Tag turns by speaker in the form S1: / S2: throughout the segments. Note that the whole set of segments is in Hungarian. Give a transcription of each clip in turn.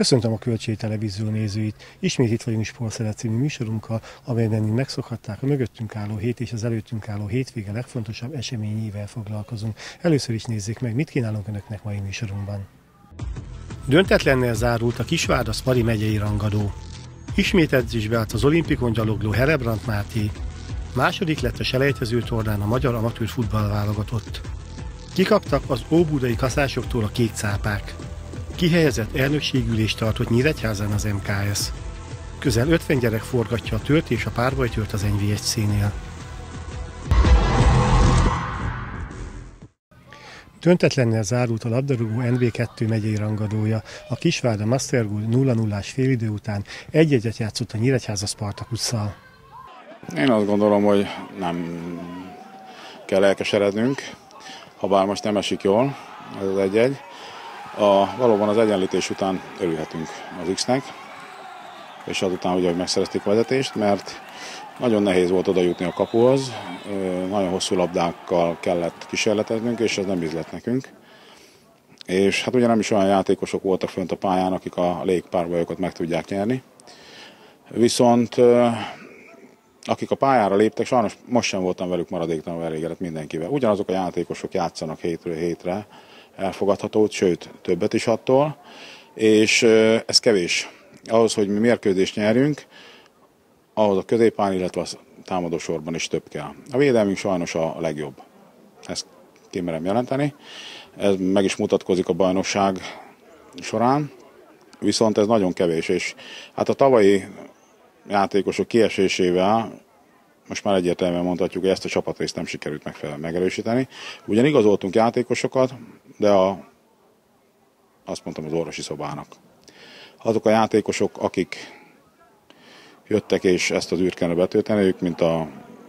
S1: Köszöntöm a Kölcsei Televízió nézőit! Ismét itt vagyunk Sportszeret című műsorunkkal, amelyben megszokhatták, a mögöttünk álló hét és az előttünk álló hétvége legfontosabb eseményével foglalkozunk. Először is nézzék meg, mit kínálunk önöknek mai műsorunkban. Döntetlennel zárult a Kisvárda-Szmari megyei rangadó. Ismét edzésbe állt az olimpikon gyalogló Herebrant Máté. Második lett a selejtező tornán a magyar amatőr futballválogatott. Kikaptak az óbudai kaszásoktól a kék cápák. Kihelyezett elnökségülést tartott Nyíregyházán az MKS. Közel 50 gyerek forgatja a tört és a párbajtört az NV1-nél. Döntetlennel zárult a labdarúgó NB2 megyei rangadója. A Kisvárda Mastergold 0-0-ás félidő után 1-1-et játszott a Nyíregyháza Spartakusszal.
S2: Én azt gondolom, hogy nem kell elkeserednünk, ha bár most nem esik jól ez az 1-1. Valóban az egyenlítés után örülhetünk az X-nek, és azután ugye, hogy megszerezték a vezetést, mert nagyon nehéz volt oda jutni a kapuhoz, nagyon hosszú labdákkal kellett kísérleteznünk, és ez nem ízlett nekünk. És hát ugye nem is olyan játékosok voltak fönt a pályán, akik a légpárbajokat meg tudják nyerni. Viszont akik a pályára léptek, sajnos most sem voltam velük maradéktalanul elégedett mindenkivel. Ugyanazok a játékosok játszanak hétről hétre, elfogadható, sőt többet is attól, és ez kevés. Ahhoz, hogy mi mérkőzést nyerjünk, ahhoz a középpályán, illetve a támadósorban is több kell. A védelmünk sajnos a legjobb. Ezt kimerem jelenteni. Ez meg is mutatkozik a bajnokság során, viszont ez nagyon kevés, és hát a tavalyi játékosok kiesésével most már egyértelműen mondhatjuk, hogy ezt a csapatrészt nem sikerült megfelelően megerősíteni. Ugyan igazoltunk játékosokat, de azt mondtam, az orvosi szobának. Azok a játékosok, akik jöttek és ezt az űrt kellene betölteni, mint a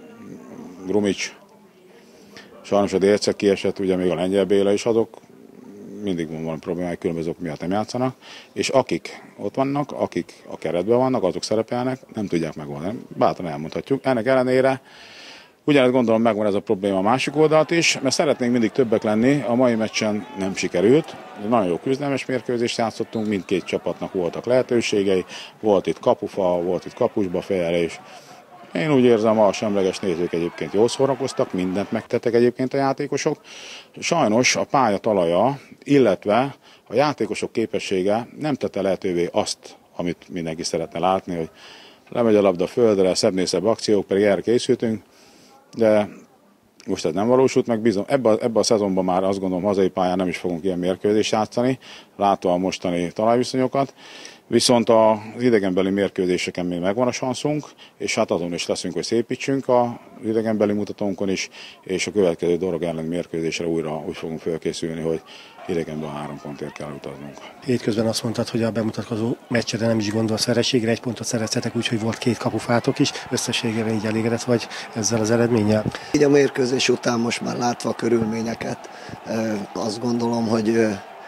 S2: Grumics, sajnos a Délcek kiesett, ugye még a Lengyel Béla is, azok mindig van valami problémák, különbözők miatt nem játszanak, és akik ott vannak, akik a keretben vannak, azok szerepelnek, nem tudják megoldani. Bátran elmondhatjuk. Ennek ellenére ugyanezt gondolom megvan ez a probléma a másik oldalt is, mert szeretnénk mindig többek lenni, a mai meccsen nem sikerült. Nagyon jó küzdelmes mérkőzést játszottunk, mindkét csapatnak voltak lehetőségei, volt itt kapufa, volt itt kapusba fejelés. Én úgy érzem, a semleges nézők egyébként jól szórakoztak, mindent megtettek egyébként a játékosok. Sajnos a pálya talaja, illetve a játékosok képessége nem tette lehetővé azt, amit mindenki szeretne látni, hogy lemegy a labda földre, szebbnél szebb akciók, pedig erre készültünk, de most ez nem valósult meg, bizony. Ebben a szezonban már azt gondolom, hazai pályán nem is fogunk ilyen mérkőzést játszani, látva a mostani talajviszonyokat. Viszont az idegenbeli mérkőzéseken még megvan a sanszunk, és hát azon is leszünk, hogy szépítsünk az idegenbeli mutatónkon is, és a következő dolog ellen mérkőzésre újra úgy fogunk felkészülni, hogy idegenben 3 pontért kell utaznunk.
S1: Hétközben azt mondtad, hogy a bemutatkozó meccsre nem is gondolsz vereségre, 1 pontot szereztetek, úgyhogy volt 2 kapufátok is, összességében így elégedett vagy ezzel az eredménnyel?
S3: Így a mérkőzés után most már látva a körülményeket, azt gondolom, hogy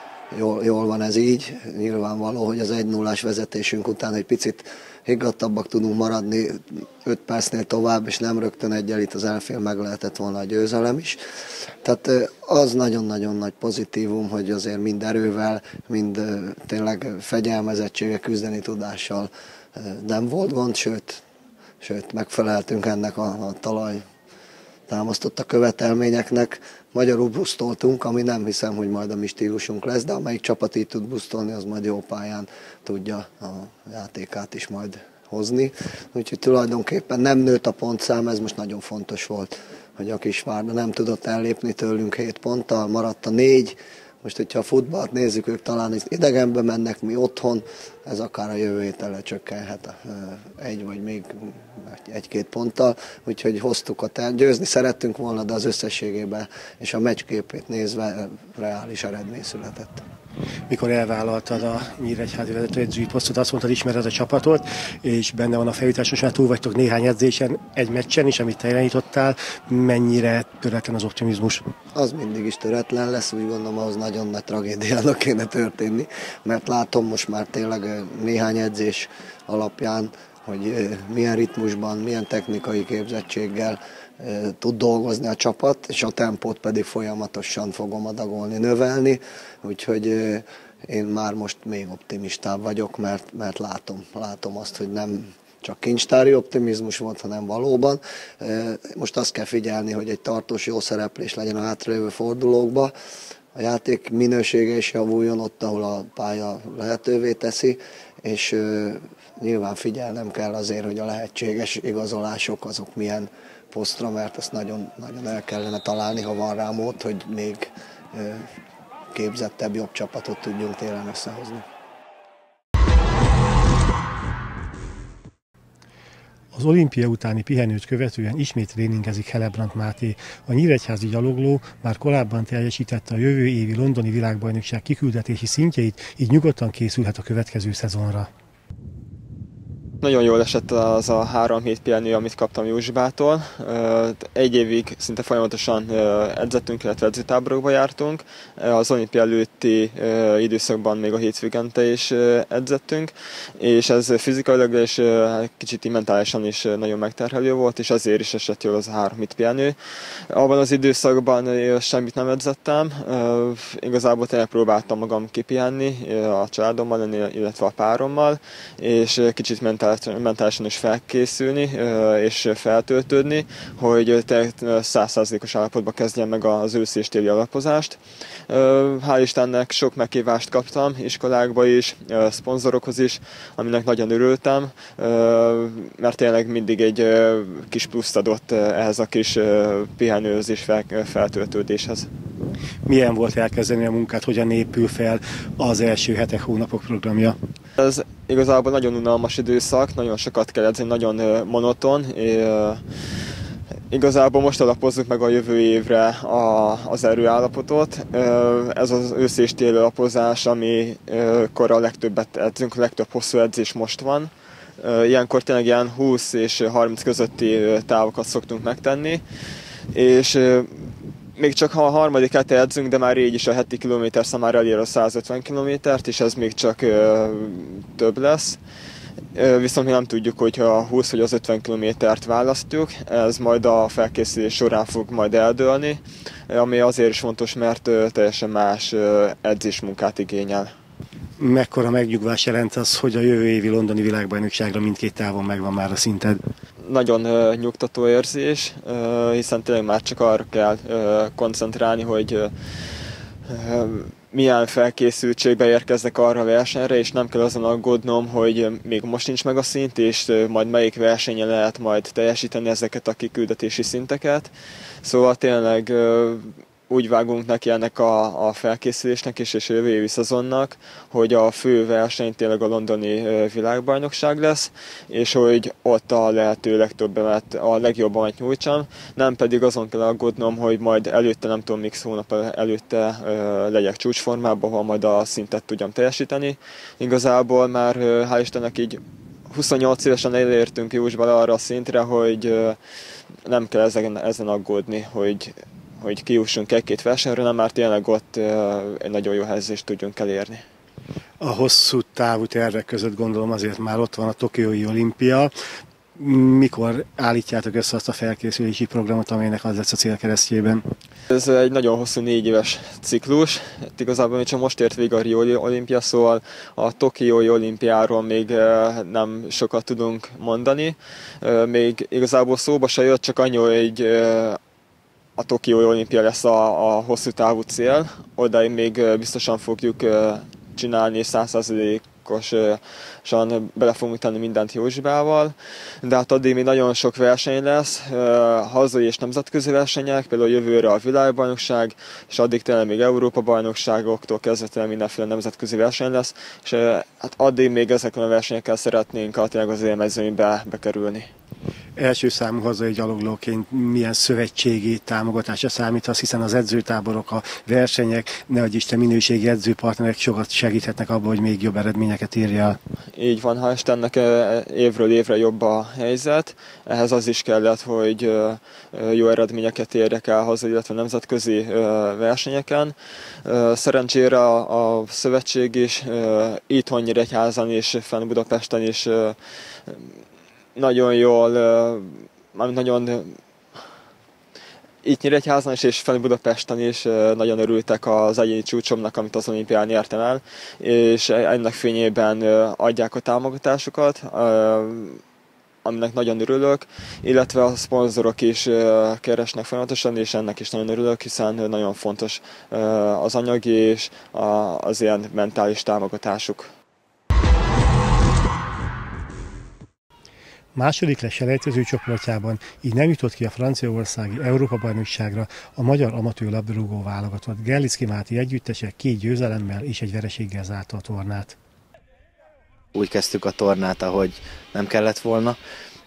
S3: jól van ez így. Nyilvánvaló, hogy az 1-0-ás vezetésünk után egy picit higgadtabbak tudunk maradni 5 percnél tovább, és nem rögtön egyel itt az elfél meg lehetett volna a győzelem is. Tehát az nagyon-nagyon nagy pozitívum, hogy azért mind erővel, mind tényleg fegyelmezettsége, küzdeni tudással nem volt gond, sőt megfeleltünk ennek a talaj támasztott a követelményeknek. Magyarul busztoltunk, ami nem hiszem, hogy majd a mi stílusunk lesz, de amelyik csapat így tud busztolni, az majd jó pályán tudja a játékát is majd hozni. Úgyhogy tulajdonképpen nem nőtt a pontszám, ez most nagyon fontos volt, hogy a Kisvárda nem tudott ellépni tőlünk 7 ponttal, maradt a 4. Most, hogyha a futballt nézzük, ők talán idegenbe mennek, mi otthon, ez akár a jövő héten lecsökkenhet 1 vagy még 1-2 ponttal, úgyhogy hoztuk győzni szerettünk volna, de az összességében és a meccsképét nézve reális eredmény született.
S1: Mikor elvállaltad a nyíregyházi vezetőedzői posztot, azt mondtad, ismered a csapatot, és benne van a fejutás, most már túl vagytok néhány edzésen, egy meccsen is, amit te irányítottál, mennyire töretlen az optimizmus?
S3: Az mindig is töretlen lesz, úgy gondolom, ahhoz nagyon nagy tragédiának kéne történni, mert látom most már tényleg néhány edzés alapján, hogy milyen ritmusban, milyen technikai képzettséggel tud dolgozni a csapat, és a tempót pedig folyamatosan fogom adagolni, növelni, úgyhogy én már most még optimistább vagyok, mert látom azt, hogy nem csak kincstári optimizmus volt, hanem valóban. Most azt kell figyelni, hogy egy tartós jó szereplés legyen a hátralévő fordulókba, a játék minősége is javuljon ott, ahol a pálya lehetővé teszi, és nyilván figyelnem kell azért, hogy a lehetséges igazolások azok milyen posztra, mert ezt nagyon, nagyon el kellene találni, ha van rá mód, hogy még képzettebb, jobb csapatot tudjunk télen összehozni.
S1: Az olimpia utáni pihenőt követően ismét tréningezik Helebrant Máté. A nyíregyházi gyalogló már korábban teljesítette a jövő évi londoni világbajnokság kiküldetési szintjeit, így nyugodtan készülhet a következő szezonra.
S4: Nagyon jól esett az a 3 hét pihenő, amit kaptam Józsibától. Egy évig szinte folyamatosan edzettünk, illetve edzőtáborokba jártunk. Az olimpia előtti időszakban még a hétvégente is edzettünk, és ez fizikailag és kicsit mentálisan is nagyon megterhelő volt, és azért is esett jól az a 3 hét pihenő. Abban az időszakban semmit nem edzettem, igazából tényleg próbáltam magam kipihenni a családommal, illetve a párommal, és kicsit mentálisan is felkészülni és feltöltődni, hogy 100%-os állapotba kezdjem meg az őszi és téli alapozást. Hál' Istennek sok meghívást kaptam iskolákba is, szponzorokhoz is, aminek nagyon örültem, mert tényleg mindig egy kis pluszt adott ehhez a kis pihenőhöz és feltöltődéshez.
S1: Milyen volt elkezdeni a munkát, hogyan épül fel az első hetek, hónapok programja?
S4: Ez igazából nagyon unalmas időszak, nagyon sokat kell edzeni, nagyon monoton. Igazából most alapozzuk meg a jövő évre az erőállapotot. Ez az őszi és téli alapozás, amikor a legtöbbet edzünk, a legtöbb hosszú edzés most van. Ilyenkor tényleg ilyen 20 és 30 közötti távokat szoktunk megtenni, és még csak ha a harmadik hete edzünk, de már így is a heti kilométerszám már elér a 150 kilométert, és ez még csak több lesz. Viszont mi nem tudjuk, hogy a 20 vagy az 50 kilométert választjuk, ez majd a felkészülés során fog majd eldőlni, ami azért is fontos, mert teljesen más edzésmunkát igényel.
S1: Mekkora megnyugvás jelent az, hogy a jövő évi londoni világbajnokságra mindkét távon megvan már a szinted?
S4: Nagyon nyugtató érzés, hiszen tényleg már csak arra kell koncentrálni, hogy milyen felkészültségbe érkeznek arra a versenyre, és nem kell azon aggódnom, hogy még most nincs meg a szint, és majd melyik versenyen lehet majd teljesíteni ezeket a kiküldetési szinteket. Szóval tényleg úgy vágunk neki ennek a felkészülésnek és a jövő évi szezonnak, hogy a fő verseny tényleg a londoni világbajnokság lesz, és hogy ott a lehető legtöbbemet, a legjobbamat nyújtsam, nem pedig azon kell aggódnom, hogy majd előtte, nem tudom, mix hónap előtte legyek csúcsformában, ahol majd a szintet tudjam teljesíteni. Igazából már hál' Istennek így 28 évesen elértünk Józsval arra a szintre, hogy nem kell ezen aggódni, hogy kijussunk egy-két versenyre, nem már tényleg ott egy nagyon jó helyezést tudjunk elérni.
S1: A hosszú távú tervek között gondolom azért már ott van a Tokiói olimpia. Mikor állítjátok össze azt a felkészülési programot, amelynek az lesz a célkeresztjében?
S4: Ez egy nagyon hosszú 4 éves ciklus. Igazából még csak most ért vége a Riói olimpia, szóval a Tokiói olimpiáról még nem sokat tudunk mondani. Még igazából szóba se jött, csak annyi, hogy a Tokiói olimpia lesz a hosszú távú cél, odáig még biztosan fogjuk csinálni 100%-osan bele fogunk tenni mindent Józsibával, de hát addig még nagyon sok verseny lesz, hazai és nemzetközi versenyek, például jövőre a világbajnokság, és addig tényleg még Európa-bajnokságoktól kezdve mindenféle nemzetközi verseny lesz, és hát addig még ezekkel a versenyekkel szeretnénk tényleg az élmezőnybe bekerülni.
S1: Első számú hazai gyaloglóként milyen szövetségi támogatásra számíthatsz, hiszen az edzőtáborok, a versenyek, nehogy Isten minőségi edzőpartnerek sokat segíthetnek abban, hogy még jobb eredményeket érjál.
S4: Így van, hál' Istennek évről évre jobb a helyzet. Ehhez az is kellett, hogy jó eredményeket érjek el hazai, illetve nemzetközi versenyeken. Szerencsére a szövetség is itthon Nyíregyházan és fenn Budapesten is nagyon jól, nagyon Itt Nyíregyházan is és fenn Budapesten is nagyon örültek az egyéni csúcsomnak, amit az olimpián értem el, és ennek fényében adják a támogatásukat, aminek nagyon örülök, illetve a szponzorok is keresnek folyamatosan, és ennek is nagyon örülök, hiszen nagyon fontos az anyagi és az ilyen mentális támogatásuk.
S1: Második lesz selejtező csoportjában, így nem jutott ki a franciaországi Európa-bajnokságra a magyar amatőr labdarúgó válogatott. Gerlicki Máté együttese 2 győzelemmel és egy vereséggel zárta a tornát.
S5: Úgy kezdtük a tornát, ahogy nem kellett volna,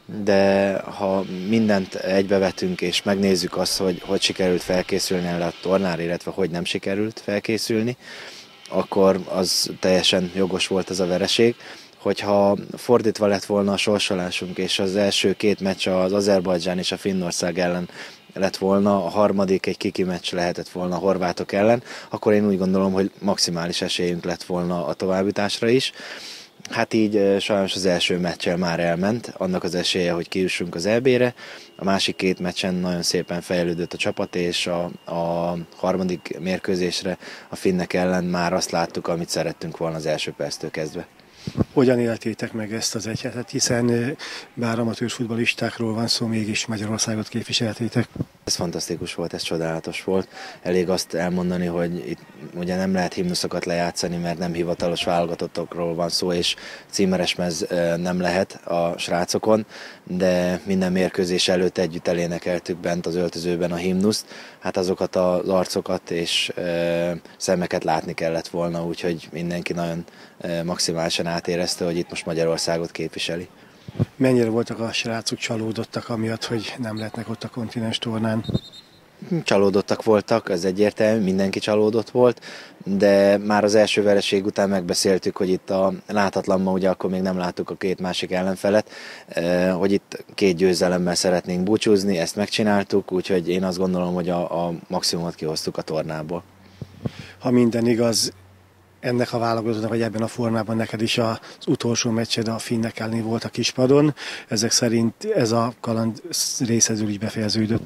S5: de ha mindent egybevetünk és megnézzük azt, hogy sikerült felkészülni erre a tornára, illetve hogy nem sikerült felkészülni, akkor az teljesen jogos volt ez a vereség. Hogyha fordítva lett volna a sorsolásunk, és az első 2 meccs az Azerbajdzsán és a Finnország ellen lett volna, a harmadik egy kiki meccs lehetett volna a horvátok ellen, akkor én úgy gondolom, hogy maximális esélyünk lett volna a továbbjutásra is. Hát így sajnos az első meccsel már elment, annak az esélye, hogy kijussunk az EB-re. A másik 2 meccsen nagyon szépen fejlődött a csapat, és a harmadik mérkőzésre a finnek ellen már azt láttuk, amit szerettünk volna az első perctől kezdve.
S1: Hogyan éltétek meg ezt az egy hetet, hiszen bár amatőr futballistákról van szó, mégis Magyarországot képviseltétek?
S5: Ez fantasztikus volt, ez csodálatos volt. Elég azt elmondani, hogy itt ugye nem lehet himnuszokat lejátszani, mert nem hivatalos válogatottokról van szó, és címeres mez nem lehet a srácokon, de minden mérkőzés előtt együtt elénekeltük bent az öltözőben a himnuszt. Hát azokat az arcokat és szemeket látni kellett volna, úgyhogy mindenki nagyon maximálisan átérezte, hogy itt most Magyarországot képviseli.
S1: Mennyire voltak a srácok csalódottak amiatt, hogy nem lehetnek ott a kontinens tornán?
S5: Csalódottak voltak, ez egyértelmű, mindenki csalódott volt, de már az első vereség után megbeszéltük, hogy itt a láthatlanban, ugye akkor még nem láttuk a 2 másik ellenfelet, hogy itt 2 győzelemmel szeretnénk búcsúzni, ezt megcsináltuk, úgyhogy én azt gondolom, hogy a maximumot kihoztuk a tornából.
S1: Ha minden igaz, ennek a válogatottnak, vagy ebben a formában neked is az utolsó meccsed a finnek elleni volt a kispadon. Ezek szerint ez a kaland részezül is befejeződött.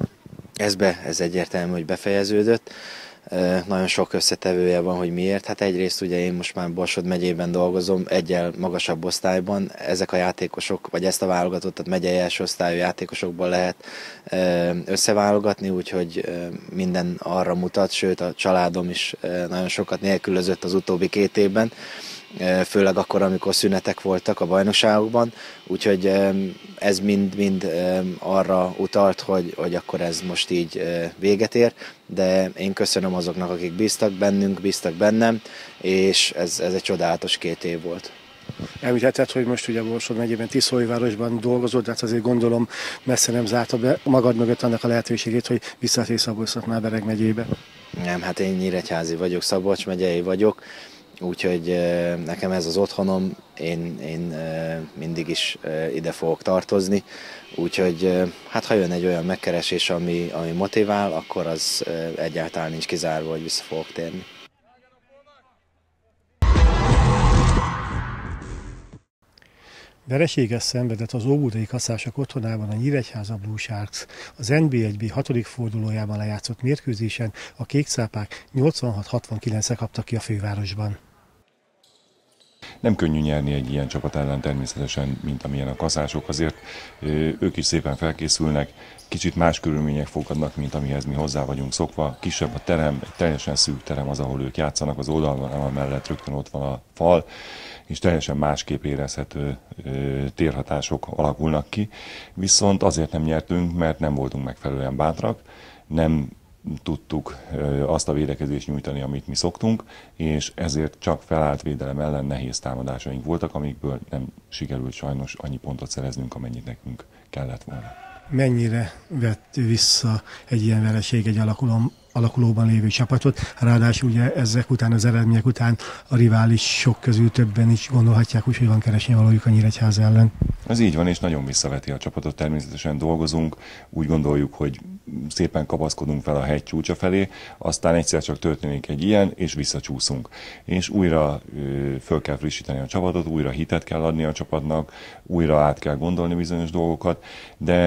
S1: Ez
S5: egyértelmű, hogy befejeződött. Nagyon sok összetevője van, hogy miért. Hát egyrészt ugye én most már Borsod megyében dolgozom, egyel magasabb osztályban. Ezek a játékosok, vagy ezt a válogatottat megyei első osztályú játékosokból lehet összeválogatni, úgyhogy minden arra mutat, sőt a családom is nagyon sokat nélkülözött az utóbbi 2 évben, főleg akkor, amikor szünetek voltak a bajnokságokban, úgyhogy ez mind arra utalt, hogy akkor ez most így véget ér, de én köszönöm azoknak, akik bíztak bennünk, bíztak bennem, és ez egy csodálatos 2 év volt.
S1: Említetted, hogy most ugye Borsod megyében, Tiszólyvárosban dolgozod, de hát azért gondolom messze nem zárta be magad mögött annak a lehetőségét, hogy visszatérsz Szabolcs-Szatmár-Bereg megyébe.
S5: Nem, hát én nyíregyházi vagyok, Szabolcs megyei vagyok, úgyhogy nekem ez az otthonom, én mindig is ide fogok tartozni, úgyhogy hát ha jön egy olyan megkeresés, ami motivál, akkor az egyáltalán nincs kizárva, hogy vissza fogok térni.
S1: Vereséges szenvedett az óbudai kaszások otthonában a Nyíregyháza Blue Sharks. Az NB1B 6. fordulójában lejátszott mérkőzésen a kékcápák 86-69-re kaptak ki a fővárosban.
S6: Nem könnyű nyerni egy ilyen csapat ellen természetesen, mint amilyen a kaszások, azért ők is szépen felkészülnek, kicsit más körülmények fogadnak, mint amihez mi hozzá vagyunk szokva. Kisebb a terem, egy teljesen szűk terem az, ahol ők játszanak, az oldalon mellett rögtön ott van a fal, és teljesen másképp érezhető térhatások alakulnak ki. Viszont azért nem nyertünk, mert nem voltunk megfelelően bátrak, nem tudtuk azt a védekezést nyújtani, amit mi szoktunk, és ezért csak felállt védelem ellen nehéz támadásaink voltak, amikből nem sikerült sajnos annyi pontot szereznünk, amennyit nekünk kellett volna.
S1: Mennyire vett vissza egy ilyen vereség egy alakulóban lévő csapatot? Ráadásul ugye ezek után, az eredmények után a riválisok közül többen is gondolhatják úgy, hogy van keresni valójuk a Nyíregyháza ellen.
S6: Ez így van, és nagyon visszaveti a csapatot, természetesen dolgozunk, úgy gondoljuk, hogy szépen kapaszkodunk fel a hegy csúcsa felé, aztán egyszer csak történik egy ilyen, és visszacsúszunk. És újra föl kell frissíteni a csapatot, újra hitet kell adni a csapatnak, újra át kell gondolni bizonyos dolgokat, de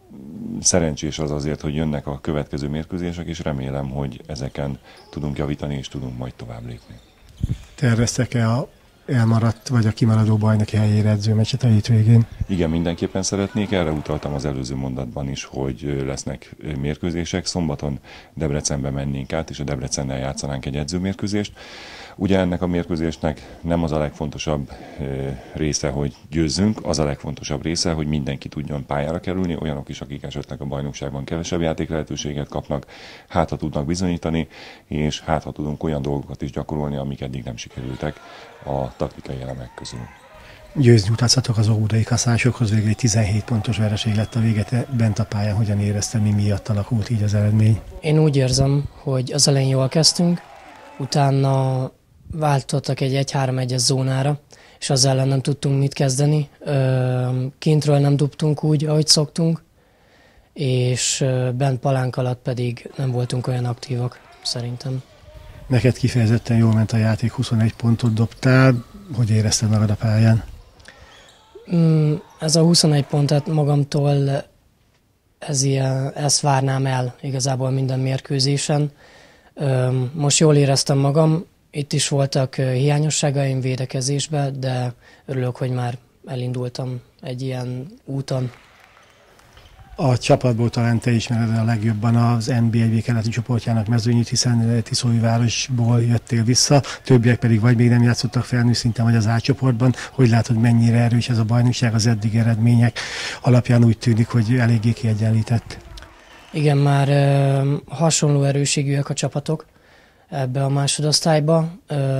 S6: szerencsés az azért, hogy jönnek a következő mérkőzések, és remélem, hogy ezeken tudunk javítani, és tudunk majd tovább lépni.
S1: Terveztek-e a elmaradt vagy a kimaradó bajnoki helyére edzőmeccset a hétvégén?
S6: Igen, mindenképpen szeretnék. Erre utaltam az előző mondatban is, hogy lesznek mérkőzések. Szombaton Debrecenbe mennénk át, és a Debrecennel játszanánk egy edzőmérkőzést. Ugye ennek a mérkőzésnek nem az a legfontosabb része, hogy győzzünk, az a legfontosabb része, hogy mindenki tudjon pályára kerülni, olyanok is, akik esetleg a bajnokságban kevesebb játéklehetőséget kapnak, hát ha tudnak bizonyítani, és hát ha tudunk olyan dolgokat is gyakorolni, amik eddig nem sikerültek a taktikai elemek közül.
S1: Győzni utazhatok az óbudai kaszásokhoz, végül egy 17 pontos vereség lett a vége, bent a pályán hogyan éreztem, mi miatt alakult így az eredmény?
S7: Én úgy érzem, hogy az elején jól kezdtünk, utána váltottak egy 1-3-1-es zónára, és az ellen nem tudtunk mit kezdeni. Kintről nem dobtunk úgy, ahogy szoktunk, és bent palánk alatt pedig nem voltunk olyan aktívak, szerintem.
S1: Neked kifejezetten jól ment a játék, 21 pontot dobtál, hogy érezted magad a pályán?
S7: Ez a 21 pontot magamtól ezt várnám el igazából minden mérkőzésen. Most jól éreztem magam, itt is voltak hiányosságaim védekezésben, de örülök, hogy már elindultam egy ilyen úton.
S1: A csapatból talán te ismered a legjobban az NB1 keleti csoportjának mezőnyét, hiszen Tiszóújvárosból jöttél vissza, többiek pedig vagy még nem játszottak felnőtt szinten, vagy az A csoportban. Hogy látod, mennyire erős ez a bajnokság, az eddig eredmények alapján úgy tűnik, hogy eléggé kiegyenlített? Igen, már hasonló erőségűek a csapatok ebbe a másodosztályba.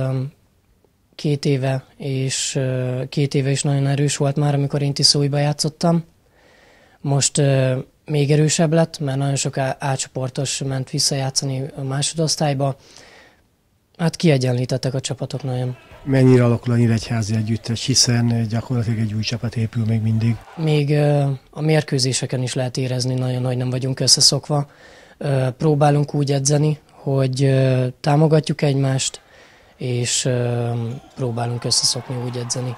S1: 2 éve is nagyon erős volt már, amikor én Tiszóújba játszottam. Most még erősebb lett, mert nagyon sok A-csoportos ment visszajátszani a másodosztályba. Hát kiegyenlítettek a csapatok nagyon. Mennyire alakul a nyíregyházi együttes, hiszen gyakorlatilag egy új csapat épül még mindig? Még a mérkőzéseken is lehet érezni nagyon, hogy nem vagyunk összeszokva. Próbálunk úgy edzeni, hogy támogatjuk egymást, és próbálunk összeszokni úgy edzeni.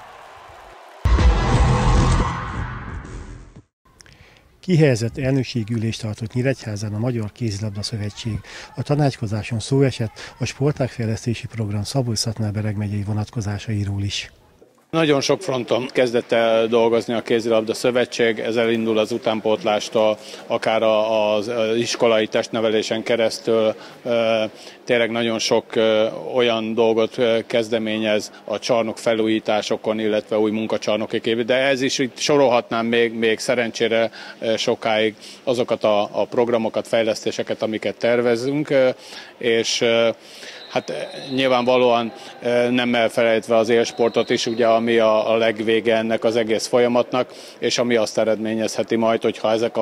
S1: Kihelyezett elnökségi ülést tartott Nyíregyházán a Magyar Kézilabda Szövetség. A tanácskozáson szó esett a sportágfejlesztési program Szabolcs-Szatmár-Bereg megyei vonatkozásairól is.
S8: Nagyon sok fronton kezdett el dolgozni a Kézilabda Szövetség, ez elindul az utánpótlástól, akár az iskolai testnevelésen keresztül, tényleg nagyon sok olyan dolgot kezdeményez a csarnok felújításokon, illetve új munkacsarnokok épít, de ez is itt sorolhatnám még szerencsére sokáig azokat a programokat, fejlesztéseket, amiket tervezünk, és hát nyilvánvalóan nem elfelejtve az élsportot is, ugye, ami a legvége ennek az egész folyamatnak, és ami azt eredményezheti majd, hogyha ezek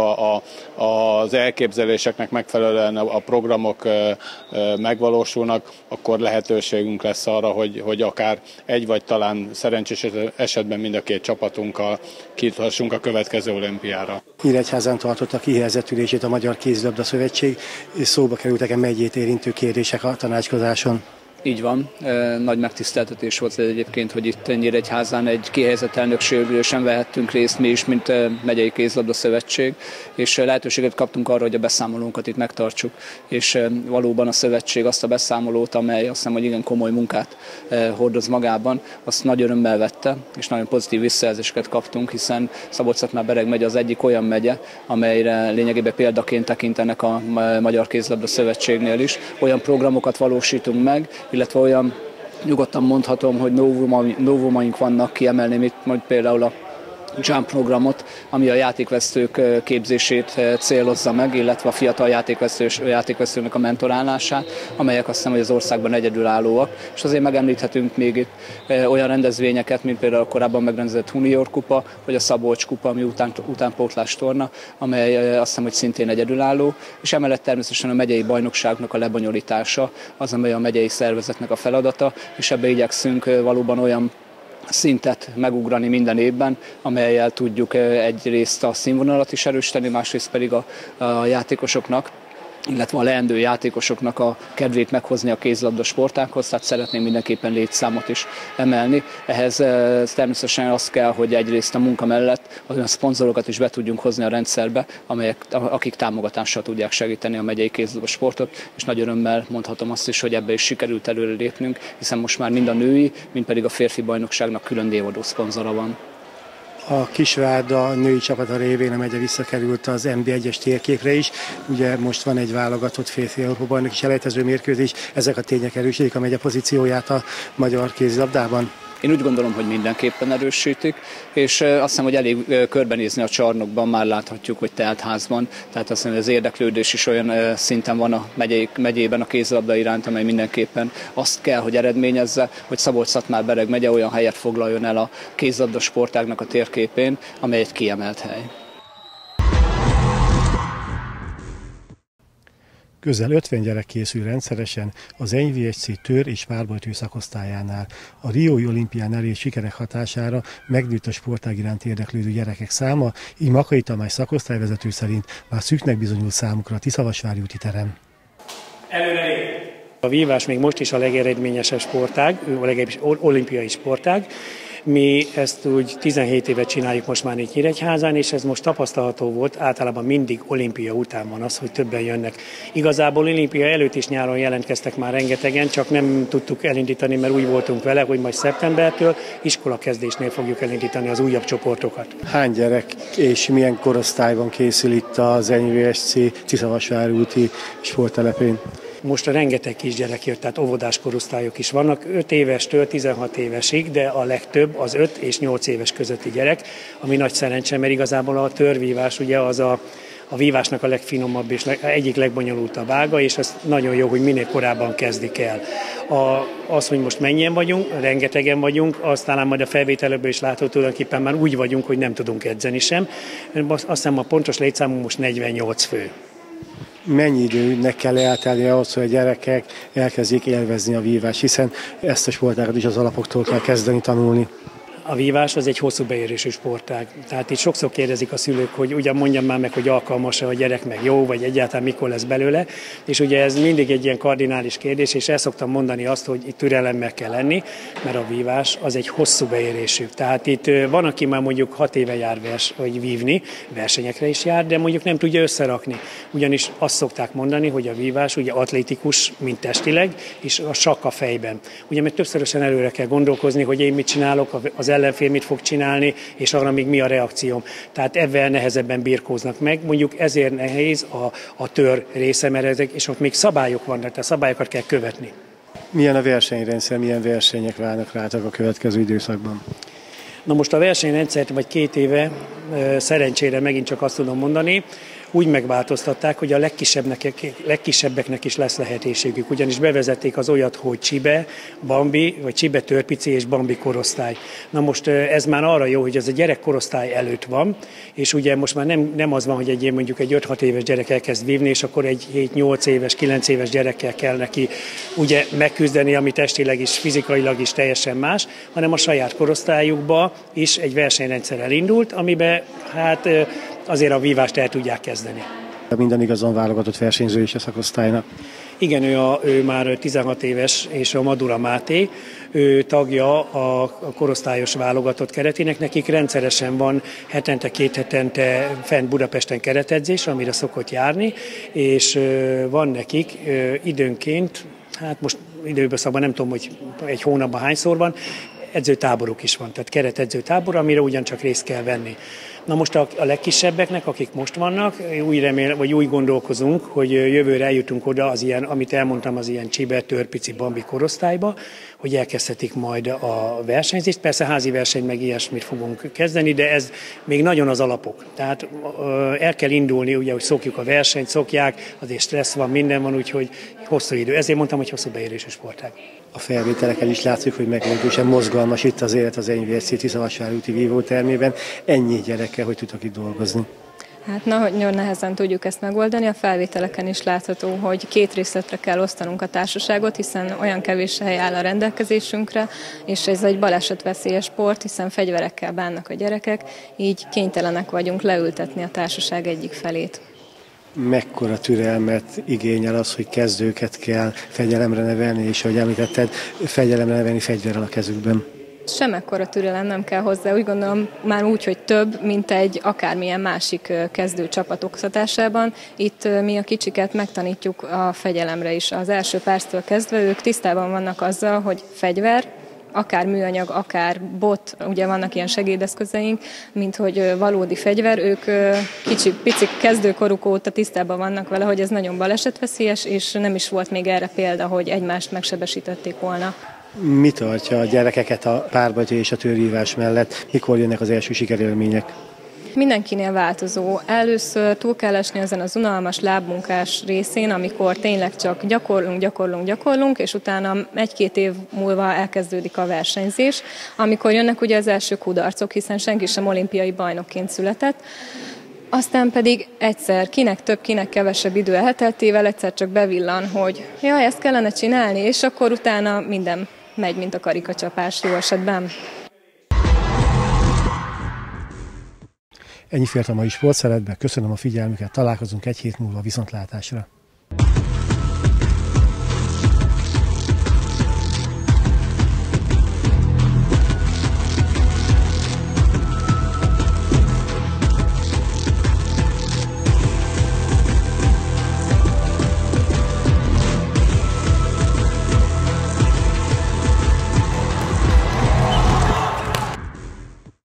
S8: az elképzeléseknek megfelelően a programok megvalósulnak, akkor lehetőségünk lesz arra, hogy akár egy vagy talán szerencsés esetben mind a 2 csapatunkkal kijuthassunk a következő olimpiára.
S1: Nyíregyházán tartotta kihelyezett ülését a Magyar Kézilabda Szövetség, és szóba kerültek megyét érintő kérdések a tanácskozáson.
S9: Így van, nagy megtiszteltetés volt egyébként, hogy itt Nyíregyházán egy kihelyezett elnökségülésen vehettünk részt mi is, mint Megyei Kézilabda Szövetség, és lehetőséget kaptunk arra, hogy a beszámolónkat itt megtartsuk, és valóban a szövetség azt a beszámolót, amely azt hiszem, hogy igen komoly munkát hordoz magában, azt nagy örömmel vette, és nagyon pozitív visszajelzéseket kaptunk, hiszen Szabolcs-Szatmár-Bereg megye az egyik olyan megye, amelyre lényegében példaként tekintenek a Magyar Kézilabda Szövetségnél is. Olyan programokat valósítunk meg, illetve olyan, nyugodtan mondhatom, hogy novumaink vannak, kiemelném itt majd például a Jump programot, ami a játékvezetők képzését célozza meg, illetve a fiatal játékvezetőnek a mentorálását, amelyek azt hiszem, hogy az országban egyedülállóak. És azért megemlíthetünk még itt olyan rendezvényeket, mint például a korábban megrendezett Junior kupa, vagy a Szabolcs kupa, ami utánpótlás torna, amely azt hiszem, hogy szintén egyedülálló. És emellett természetesen a megyei bajnokságnak a lebonyolítása az, amely a megyei szervezetnek a feladata, és ebbe igyekszünk valóban olyan szintet megugrani minden évben, amellyel tudjuk egyrészt a színvonalat is erősíteni, másrészt pedig a játékosoknak illetve a leendő játékosoknak a kedvét meghozni a kézilabda sportághoz, tehát szeretném mindenképpen létszámot is emelni. Ehhez természetesen az kell, hogy egyrészt a munka mellett olyan szponzorokat is be tudjunk hozni a rendszerbe, akik támogatással tudják segíteni a megyei kézilabda sportot, és nagy örömmel mondhatom azt is, hogy ebbe is sikerült előre lépnünk, hiszen most már mind a női, mind pedig a férfi bajnokságnak külön névadó szponzora van.
S1: A Kisvárda női csapata révén a megye visszakerült az NB1-es térképre is. Ugye most van egy válogatott férfi Európa-bajnoki selejtező mérkőzés. Ezek a tények erősítik a megye pozícióját a magyar kézilabdában?
S9: Én úgy gondolom, hogy mindenképpen erősítik, és azt hiszem, hogy elég körbenézni a csarnokban, már láthatjuk, hogy telt házban. Tehát azt hiszem, hogy az érdeklődés is olyan szinten van a megyében a kézilabda iránt, amely mindenképpen azt kell, hogy eredményezze, hogy Szabolcs-Szatmár-Bereg megye olyan helyet foglaljon el a kézilabda sportágnak a térképén, amely egy kiemelt hely.
S1: Közel 50 gyerek készül rendszeresen az NVSC tör- és párbajtő szakosztályánál. A riói olimpián elért sikerek hatására megnőtt a sportág iránt érdeklődő gyerekek száma, így Makai Tamás szakosztályvezető szerint már szűknek bizonyult számukra a Tiszavasvári úti terem.
S10: A vívás még most is a legeredményesebb sportág, legalábbis olimpiai sportág. Mi ezt úgy 17 évet csináljuk most már itt Nyíregyházán, és ez most tapasztalható volt, általában mindig olimpia után van az, hogy többen jönnek. Igazából olimpia előtt is nyáron jelentkeztek már rengetegen, csak nem tudtuk elindítani, mert úgy voltunk vele, hogy majd szeptembertől iskolakezdésnél fogjuk elindítani az újabb csoportokat.
S1: Hány gyerek és milyen korosztályban készül itt az NVSC Tiszavasvári úti sporttelepén?
S10: Most rengeteg kisgyerek jött, tehát óvodás korosztályok is vannak, 5 évestől 16 évesig, de a legtöbb az 5 és 8 éves közötti gyerek, ami nagy szerencse, mert igazából a törvívás ugye az a vívásnak a legfinomabb és egyik legbonyolultabb ága, és ez nagyon jó, hogy minél korábban kezdik el. Az, hogy most mennyien vagyunk, rengetegen vagyunk, azt talán majd a felvételekből is látható, tulajdonképpen már úgy vagyunk, hogy nem tudunk edzeni sem. Azt hiszem a pontos létszámunk most 48 fő.
S1: Mennyi időnek kell eltelni ahhoz, hogy a gyerekek elkezdjék élvezni a vívást, hiszen ezt a sportágat is az alapoktól kell kezdeni tanulni.
S10: A vívás az egy hosszú beérésű sportág. Tehát itt sokszor kérdezik a szülők, hogy ugyan mondjam már meg, hogy alkalmas-e a gyerek, meg jó, vagy egyáltalán mikor lesz belőle. És ugye ez mindig egy ilyen kardinális kérdés, és el szoktam mondani azt, hogy itt türelemmel kell lenni, mert a vívás az egy hosszú beérésű. Tehát itt van, aki már mondjuk 6 éve jár vagy vívni, versenyekre is jár, de mondjuk nem tudja összerakni. Ugyanis azt szokták mondani, hogy a vívás ugye atlétikus, mint testileg, és a sakk a fejben. Ugye mert többszörösen előre kell gondolkozni, hogy én mit csinálok, az ellenfél mit fog csinálni, és arra még mi a reakcióm. Tehát ebben nehezebben birkóznak meg. Mondjuk ezért nehéz a tör része, mert ezek, és ott még szabályok vannak, tehát szabályokat kell követni.
S1: Milyen a versenyrendszer, milyen versenyek várnak rátok a következő időszakban?
S10: Na most a versenyrendszert vagy 2 éve szerencsére megint csak azt tudom mondani, úgy megváltoztatták, hogy a legkisebbeknek is lesz lehetőségük. Ugyanis bevezették az olyat, hogy csibe, bambi, vagy csibe törpici és bambi korosztály. Na most ez már arra jó, hogy ez a gyerek korosztály előtt van, és ugye most már nem az van, hogy mondjuk egy 5-6 éves gyerek elkezd vívni, és akkor egy 7-8 éves, 9 éves gyerekkel kell neki ugye megküzdeni, ami testileg is, fizikailag is teljesen más, hanem a saját korosztályukba is egy versenyrendszer elindult, amiben hát azért a vívást el tudják kezdeni.
S1: Minden igazon válogatott versenyző is a szakosztálynak.
S10: Igen, ő már 16 éves, és a Madura Máté, ő tagja a korosztályos válogatott keretének. Nekik rendszeresen van hetente, 2 hetente fent Budapesten keretedzés, amire szokott járni, és van nekik időnként, hát most időben szabban nem tudom, hogy egy hónapban hányszor van, edzőtáboruk is van, tehát keretedzőtábor, amire ugyancsak részt kell venni. Na most a legkisebbeknek, akik most vannak, úgy gondolkozunk, hogy jövőre eljutunk oda az ilyen, amit elmondtam, az ilyen csibe, törpici, bambi korosztályba, hogy elkezdhetik majd a versenyzést. Persze házi verseny meg ilyesmit fogunk kezdeni, de ez még nagyon az alapok. Tehát el kell indulni, ugye, hogy szokjuk a versenyt, szokják, azért stressz van, minden van, úgyhogy hosszú idő. Ezért mondtam, hogy hosszú beérésű sportág.
S1: A felvételeken is látszik, hogy meglehetősen mozgalmas itt az élet az NVSC Tiszavasvári úti vívótermében. Ennyi gyerekkel, hogy tudok itt dolgozni?
S11: Hát nagyon nehezen tudjuk ezt megoldani. A felvételeken is látható, hogy 2 részletre kell osztanunk a társaságot, hiszen olyan kevés hely áll a rendelkezésünkre, és ez egy balesetveszélyes sport, hiszen fegyverekkel bánnak a gyerekek, így kénytelenek vagyunk leültetni a társaság egyik felét.
S1: Mekkora türelmet igényel az, hogy kezdőket kell fegyelemre nevelni, és ahogy említetted, fegyelemre nevelni fegyverrel a kezükben?
S11: Semmekkora türelem nem kell hozzá, úgy gondolom már úgy, hogy több, mint egy akármilyen másik kezdő csapat oktatásában. Itt mi a kicsiket megtanítjuk a fegyelemre is. Az első perctől kezdve ők tisztában vannak azzal, hogy fegyver, akár műanyag, akár bot, ugye vannak ilyen segédeszközeink, mint hogy valódi fegyver, ők pici kezdőkoruk óta tisztában vannak vele, hogy ez nagyon balesetveszélyes, és nem is volt még erre példa, hogy egymást megsebesítették volna.
S1: Mi tartja a gyerekeket a párbajtja és a tőrvívás mellett? Mikor jönnek az első sikerélmények?
S11: Mindenkinél változó. Először túl kell esni ezen az unalmas lábmunkás részén, amikor tényleg csak gyakorlunk, és utána 1-2 év múlva elkezdődik a versenyzés, amikor jönnek ugye az első kudarcok, hiszen senki sem olimpiai bajnokként született. Aztán pedig egyszer, kinek több, kinek kevesebb idő elteltével egyszer csak bevillan, hogy jaj, ezt kellene csinálni, és akkor utána minden megy, mint a karikacsapás jó esetben.
S1: Ennyi fért a mai sportszeletbe, köszönöm a figyelmüket, találkozunk egy hét múlva, viszontlátásra!